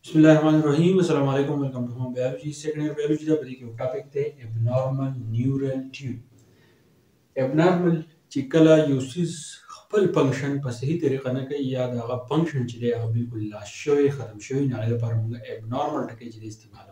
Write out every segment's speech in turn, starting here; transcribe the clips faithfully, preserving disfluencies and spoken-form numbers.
Bismillahirrahmanirrahim. Assalamu alaikum. Welcome to Home Biology. Second year biology ਦਾ ਬੜੀ ਕਿਉਂ ਟਾਪਿਕ ਤੇ abnormal neural tube. abnormal چې کله یو څیز خپل فنکشن په صحیح طریقه نه کوي یا د هغه فنکشن چې دی هغه بالکل لاس شوی ختم شوی نه هغه لپاره موږ abnormal ټکی چې دی استعمالوو.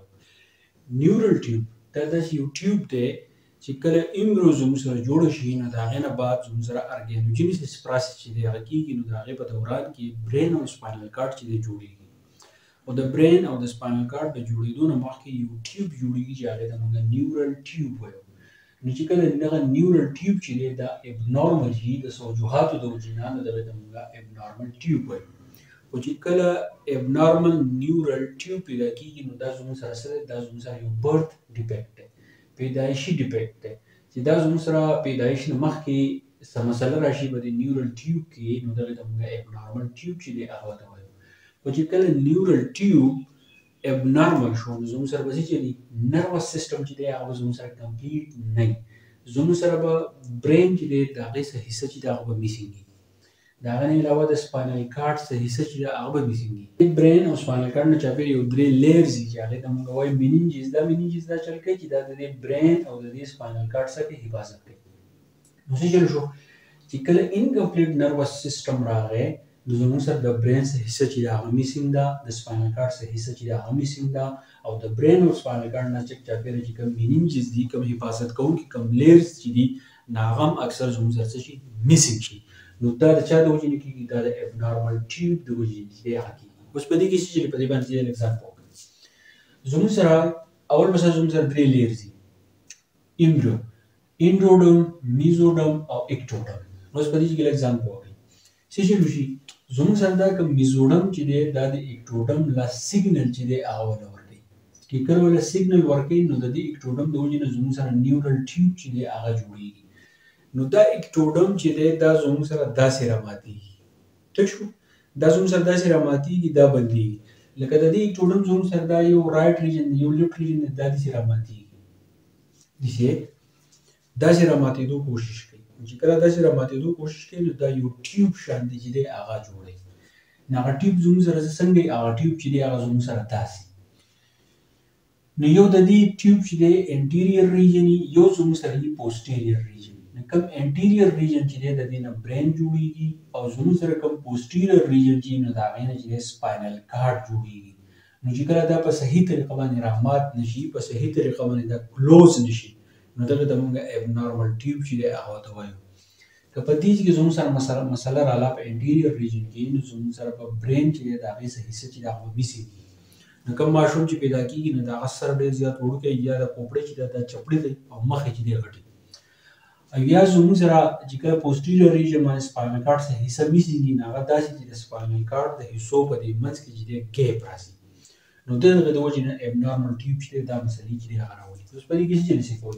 neural tube دا داسې یو ټیوب دی چې کله امبریو زموږ سره جوړه شي نو د هغې نه بعد زموږ سره ارګانوجینیسس پروسس چې دی هغه کېږي نو د هغې په دوران کې برین او سپاینل کارډ چې دی جوړېږي. او د برین او د سپاینل کارډ د جوړېدو نه مخکې یو ټیوب جوړېږي چې هغې ته موږ نیورل ټیوب وایو. نو چې کله دغه نیورل ټیوب چې دی دا ابنارمل وي د څه وجوهاتو د وجې نه نو دغې ته موږ ابنارمل ټیوب وایو. خو چې کله ابنارمل نیورل ټیوب پیدا کېږي نو دا زموږ سره څه دی دا زموږ سره یو برت ډیفیکټ دی، پیدایشي ډیفیکټ دی چې دا زموږ سره پیدایش نه مخکې څه مسله راشي په دې نیورل ټیوب کې نو دغې ته موږ ابنارمل ټیوب چې دی هغه ته وایو. خو چې کله نیورل ټیوب ابنارمل شو نو زموږ سره به څه چلي نروس سیسټم چې دی هغه به زموږ سره کمپلیټ نه وي. زموږ سره به برین چې دی د هغې څه حصه چې دی هغه به میسینګ وي. د هغه نه علاوه د سپاینل کارډ څه حصه چې دی هغه به میسینګ وي. برین او سپاینل کارډ نه چاپېره یو درې لیرز دي چې هغې ته موږ وایو مینینجز. دا مینینجز دا چل کوي چې دا د دې برین او د دې سپاینل کارډ څخه حفاظت کوي. نو څه چل شو چې کله انکمپلیټ نروس سیسټم راغی نو زموږ سره د برین څه حصه چې ده هغه میسینګ ده، د سپاینل کارډ څه حصه چې ده هغه میسینګ ده، او د برین او سپاینل کارډ نه چک چاپېره چې کوم مینینجز دي کوم حفاظت کوونکي کوم لیرز چې دي نو هغه هم اکثر زموږ سره څه شي میسینګ شي. نو دا د چا د وجې نه کېږي دا د ابنارمل ټیوب د وجې چې دی هغه کېږي. اوس په دې کې چې په دې باندې چې اګزامپل وکړو زموږ سره اول مثلا زموږ سره درې لیرز دي امبریو، انډروډرم، میزوډرم او اکټوډرم. اوس په دې کې اګزامپل وکړو څه شي وشي زموږ سره دا کوم میزوډرم چې دی دا د اکټوډرم لا سیګنل چې دی هغه وله ورکوي. چې کله وله سیګنل ورکوي نو د دې اکټوډرم د وجې نه زموږ سره نیورل ټیوب چې دی هغه جوړېږي. نو دا اکټوډرم چې دی دا زموږ سره داسې راماتېږي. ټیک شو دا زموږ سره داسې راماتېږي دا بندېږي. لکه د دې اکټوډرم زموږ سره دا یو رایټ ریجن دی یو لیفټ ریجن دی دا داسې راماتېږي داسې داسې راماتېدو کوشش کوي. چې کله داسې راماتېدو کوشش کوي نو دا یو ټیوب شانتې چې دی هغه جوړوي. نو هغه ټیوب زموږ سره څنګه وي هغه ټیوب چې دی هغه زموږ سره داسې نو یو د دې ټیوب چې دی انټیریر ریجن یو زموږ سره یي پوسټیریر ریجن. نو کوم انټیریر ریجن چې دی د دې نه برین جوړېږي او زموږ سره کوم پوسټیریر ریجن چې نو د هغې نه چې دی سپاینل کارډ جوړېږي. نو چې کله دا په صحیح طریقه باندې رامات نه شي په صحیح طریقه باندې دا کلوز نه شي نو دغې ته موږ ابنارمل ټیوب چې دی هغه ته وایو. که په دې کې زموږ سره مسله مسله راغله په انټیریر ریجن کې نو زموږ سره په برین چې دی د هغې څه حصه چې دی هغه به میسینګ وي. نو کوم ماشوم چې پیدا کېږي نو د هغه سر ډېر زیات وړوکی یا د پوپړی چې دی دا چپړی دی او مخ یې چې دی غټ وي. او یا زموږ سره چې کله پوسټیریر ریجن باندې سپاینل کارډ څه حصه میسینګ وي نو هغه داسې چې د سپاینل کارډ د حصو په دې منځ کې چې دی ګیپ راځي. نو د هغې د وجې نه ابنارمل ټیوب چې دی دا مسلې چې دی هغه راولي. اوس په دې کې څه چلې کوي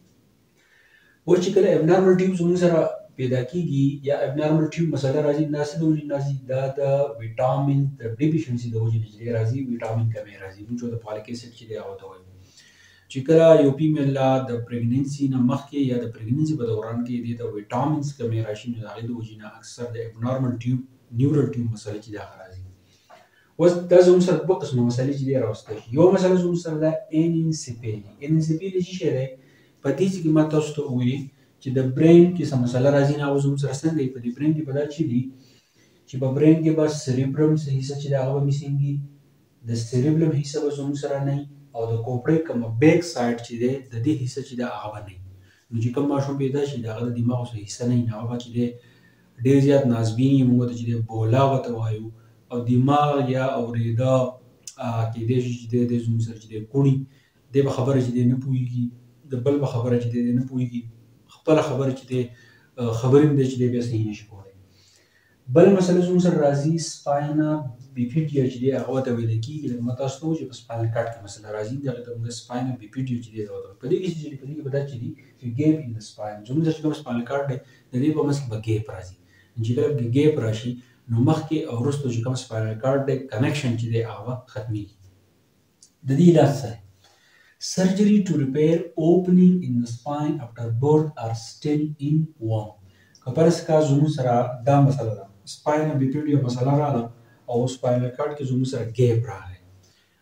اوس چې کله ابنارمل ټیوب زموږ سره پیدا کېږي یا ابنارمل ټیوب مسله راځي دا څه د وجې نه راځي دا د ویټامین د ډیفیشنسي د وجې نه چې دی راځي ویټامین کمی راځي موږ د فالیک اسید چې دی هغه ته وایو. چې کله یو فیمیل لا د پریګننسي نه مخکې یا د پریګننسي په دوران کې دې ته ویټامینز کمی راشي نو د هغې د وجې نه اکثر د ابنارمل ټیوب نیورل ټیوب مسله چې دی هغه راځي. اوس دا زموږ سره دوه قسمه مسلې چې دی راوستی شي. یو مسله زموږ سره ده انسیپیلي. انسیپیلي څه شی دی په دې کې ما تاسو ته وویلي چې د برین کې څه مسله راځي نو هغه زموږ سره څنګه وي په دې برین کې به دا چې دي چې په برین کې به سریبرم څه حصه چې دی هغه به میسینګ وي، د سریبرم حصه به زموږ سره نه وي او د کوپړۍ کومه بیک سایډ چې دی د دې حصه چې دی هغه به نه وي. نو چې کوم ماشوم پیدا شي د هغه د دماغ څه حصه نه وي نو هغه به چې دی ډېر زیات نازبین وي موږ ته چې دی بولا ورته وایو او دماغ یا اورېده کېدای شي چې دی دی زموږ سره چې دی کوڼي دی به خبره چې دی نه پوهېږي د بل به خبره چې دی نه پوهېږي خپله خبره چې دی خبرې هم دی چې دی بیا صحیح نشي کولی. بل مسله زموږ سره راځي سپاینا بیفیډیا چې دی هغه ورته ویلی کېږي. لکه ما تاسو ته وویل چې په سپاینل کارډ کې مسله راځي دغې ته موږ سپاینا بیفیډیا چې دی ورته وایو. په دې کې چې په دې کې به دا چې دي ګیپ ان د سپاین زموږ سره چې کوم سپاینل کارډ دی د دې په منځ کې به ګیپ راځي. چې کله ګیپ راشي نو مخکې او وروسته چې کوم سپاینل کارډ دی کنیکشن چې دی هغه ختمېږي. د دې علاج څه دی؟ Surgery to repair opening in the spine after birth are still in womb. که فرض کا زموږ سره دا مسله ده سپاینل بیفیډیا مسله راغله او سپاینل کارډ کې زموږ سره ګیپ راغی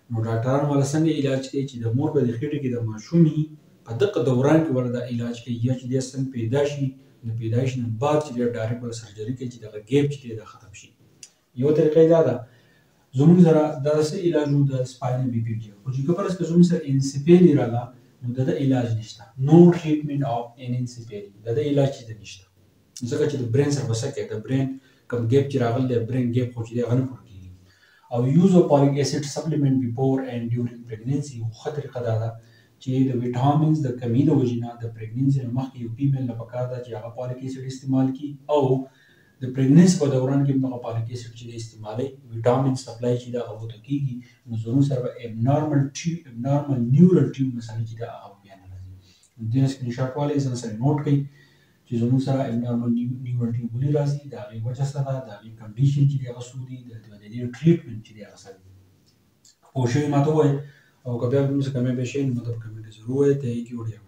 نو ډاکټران ول څنګه علاج کوي چې د مور په خېټه کې د ماشومي په دغه دوران کې ورته علاج کوي یا چې د سن پیدا شي نو پیدایش نه بعد چې ډایرکټ ول سرجري کوي چې دغه ګیپ چې د ختم شي. یو طریقه دا ده زموږ سره داسې علاج د سپاینل بي پي ټي خو چې کبرس که زموږ سره انسپیلی راغله نو د علاج نشته. نو ټریټمنټ اف ان انسپیلی د علاج چې نشته ځکه چې د برین سره وسکه د برین کم ګیپ چې راغلی د برین ګیپ خو چې د غنه پوره کیږي. او یوز اف فولیک اسید سپلیمنٹ بیفور اینڈ ډیورینګ پریګننسي خو طریقه دا ده چې د وټامینز د کمی د وجنه د پریګننسي مخکې یو فیمیل نه پکار ده چې هغه فولیک اسید استعمال کړي او د پریګننسي په دوران کې موږ فولیک اسید چې استعمالي وټامین سپلای چې دا هغه ته کیږي نو زموږ سره ابنارمل ټیوب ابنارمل نیورال ټیوب مثلا چې دا هغه بیان راځي. د سکرین شاټ والے ځان سره نوٹ کړئ چې زموږ سره ابنارمل نیورال ټیوب ولې راځي دا غي وجه سره دا غي کنډیشن چې دا غسودي د دې ټریټمنټ چې دا غسل او شی ماته وای او کبه موږ کومه به شي نو ته کومه ضرورت ہے کہ